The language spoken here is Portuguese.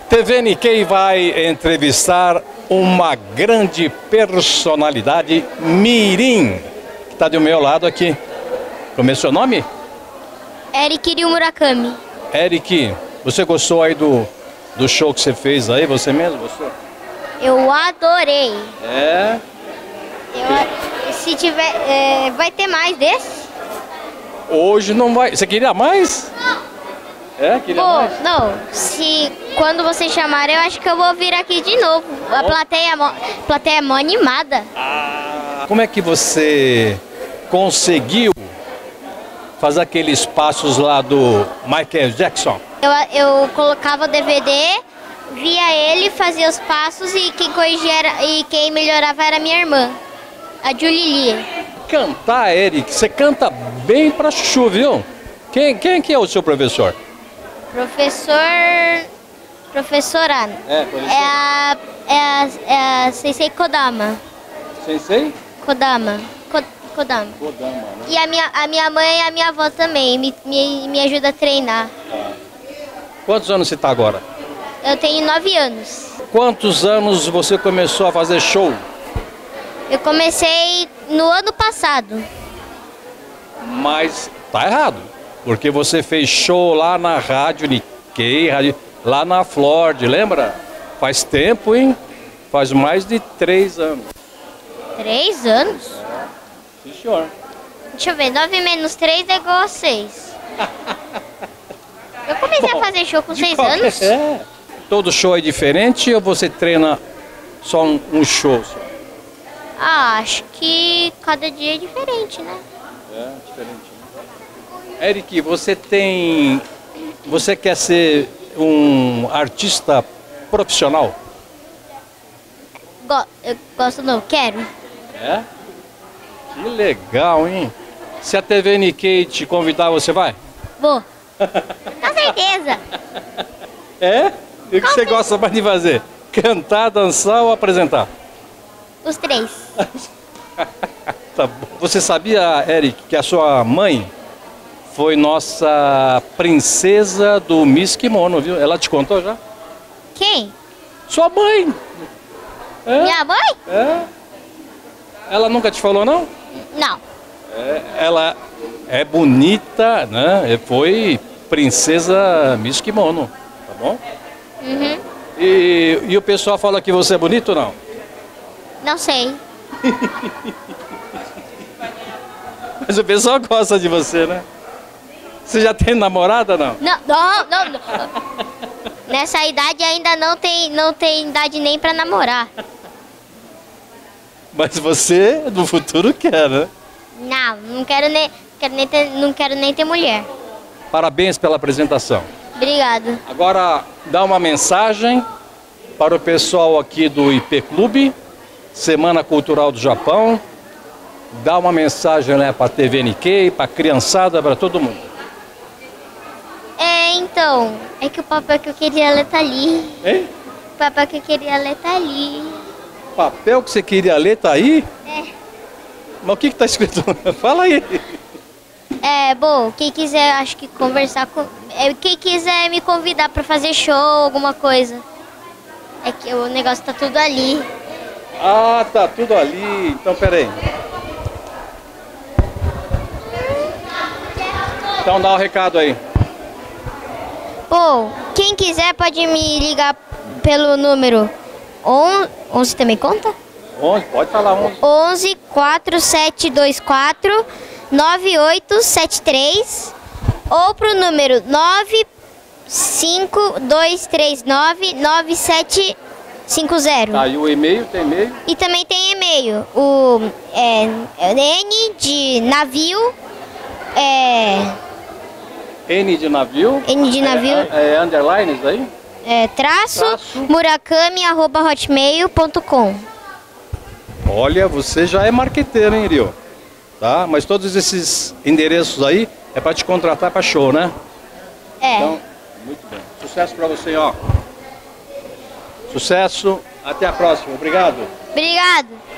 TV Nikkei vai entrevistar uma grande personalidade mirim, que está do meu lado aqui. Como é seu nome? Eric Ryu Murakami. Eric, você gostou aí do show que você fez aí? Você mesmo gostou? Eu adorei. É? Se tiver, vai ter mais desse? Hoje não vai. Você queria mais? É? Queria mais? Não. Quando vocês chamarem, eu acho que eu vou vir aqui de novo. A plateia é mó animada. Como é que você conseguiu fazer aqueles passos lá do Michael Jackson? Eu colocava o DVD, via ele, fazia os passos e quem corrigia e quem melhorava era minha irmã, a Julilia. Cantar, Eric, você canta bem pra chuchu, viu? Quem que é o seu professor? Professora. É a Sensei Kodama. Sensei? Kodama. Kodama, né? E a minha mãe e a minha avó também me ajuda a treinar. Quantos anos você tá agora? Eu tenho 9 anos. Quantos anos você começou a fazer show? Eu comecei no ano passado. Mas tá errado, porque você fez show lá na Rádio Nikkei, lá na Flord, lembra? Faz tempo, hein? Faz mais de 3 anos. 3 anos? Sim, senhor. Deixa eu ver, 9 menos 3 é igual a 6. Eu comecei a fazer show com 6 anos? É. Todo show é diferente ou você treina só um show? Só? Acho que cada dia é diferente, né? É, diferente. Eric, você quer ser um artista profissional? Eu gosto não, quero. É? Que legal, hein? Se a TV Nikkei te convidar, você vai? Vou. Com certeza. É? E o que você gosta mais de fazer? Cantar, dançar ou apresentar? Os 3. Tá bom. Você sabia, Eric, que a sua mãe foi nossa princesa do Miss Kimono, viu? Ela te contou já? Quem? Sua mãe! É? Minha mãe? É. Ela nunca te falou, não? Não. Ela é bonita, né? Foi princesa Miss Kimono, tá bom? Uhum. E o pessoal fala que você é bonito ou não? Não sei. Mas o pessoal gosta de você, né? Você já tem namorada, não? Não. Nessa idade ainda não tem idade nem pra namorar. Mas você, no futuro, quer, né? Não quero nem ter mulher. Parabéns pela apresentação. Obrigado. Agora, dá uma mensagem para o pessoal aqui do IP Clube, Semana Cultural do Japão. Dá uma mensagem, né, para a TV Nikkei, para a criançada, para todo mundo. Então, é que o papel que eu queria ler tá ali. Hein? O papel que eu queria ler tá ali. O papel que você queria ler tá aí? É. Mas o que tá escrito? Fala aí. Bom, quem quiser, acho que conversar com... quem quiser me convidar pra fazer show, alguma coisa. É que o negócio tá tudo ali. Ah, tá tudo ali. Então, peraí. Então dá um recado aí. Bom, quem quiser pode me ligar pelo número 11 também conta? 11, pode falar 11. 11 4724 9873 ou pro número 95239 9750. Tá, e o e-mail, tem e-mail? E também tem e-mail. O N de navio, N de navio. N de navio. Underlines aí? Traço murakami@hotmail.com. Olha, você já é marqueteiro, hein, Rio? Tá? Mas todos esses endereços aí é para te contratar para show, né? Então, muito bem. Sucesso para você, ó. Sucesso. Até a próxima. Obrigado. Obrigado.